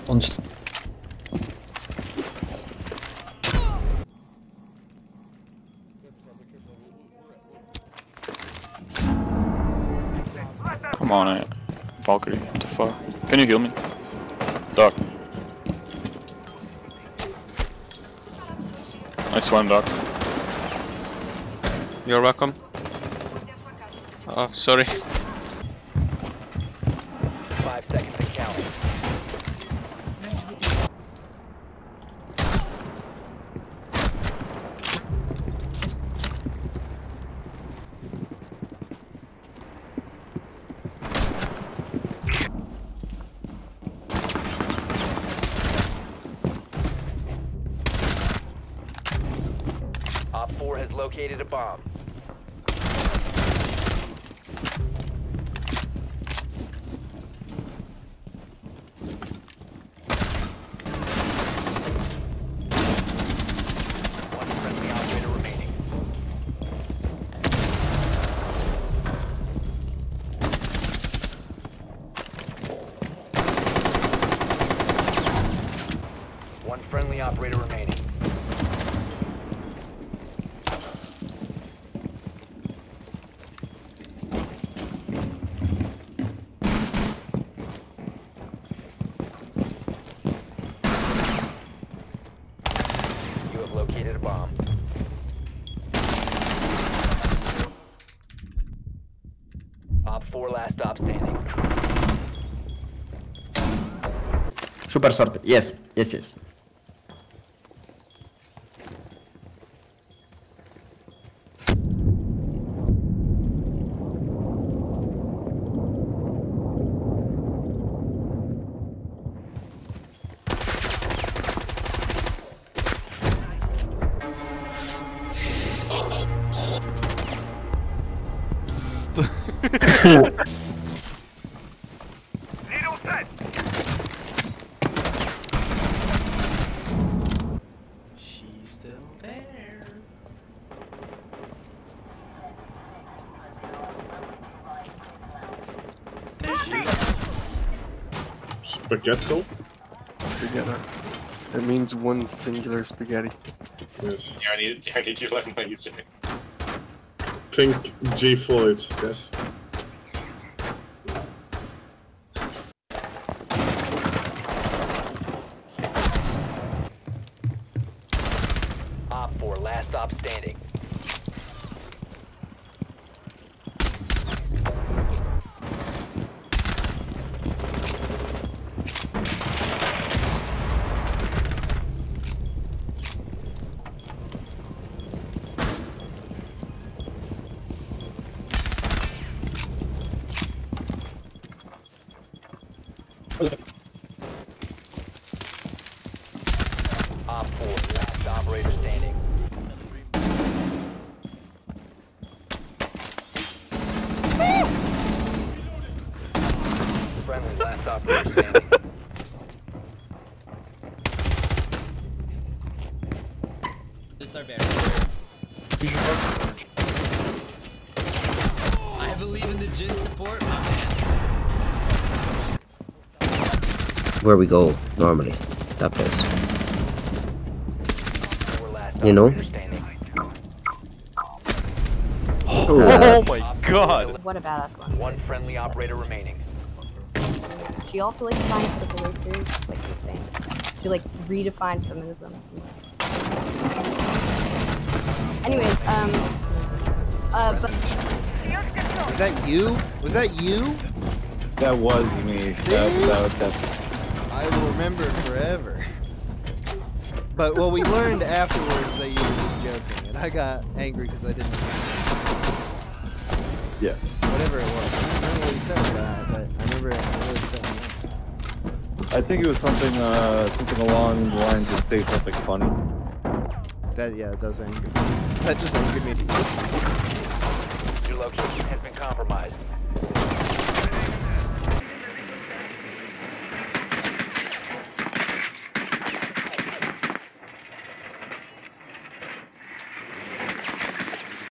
Ons. Come on, Valkyrie, what the fuck? Can you heal me? Doc. Nice one, Doc. You're welcome. Oh, sorry. 5 seconds to count. Op 4 has located a bomb. One friendly operator remaining. One friendly operator remaining. You have located a bomb. Op 4 last stop standing. Super sorted. Yes, yes, yes. She's still there. There she is. Spaghetti? Spaghetti. It means one singular spaghetti. Yes. Yeah, I need you to learn my username. Pink G Floyd, yes. Op 4 last stop standing. Op 4 last operator standing. Friendly last operator standing. This is our bear. I believe in the Jin support, my man. Where we go normally, that place. Four last You know? operator standing. Oh my god! What a badass one. One friendly operator remaining. She also like finds the believers, like you're saying. She like redefined feminism. Anyways, but Was that you? Was that you? That was me. That I will remember forever. But what we learned afterwards that you were just joking, and I got angry because I didn't. Yeah. Whatever it was. I don't remember what you said about that, but I remember saying that. I think it was something along the lines of say something funny. That yeah, it does anger. That just angered me. Your location has been compromised.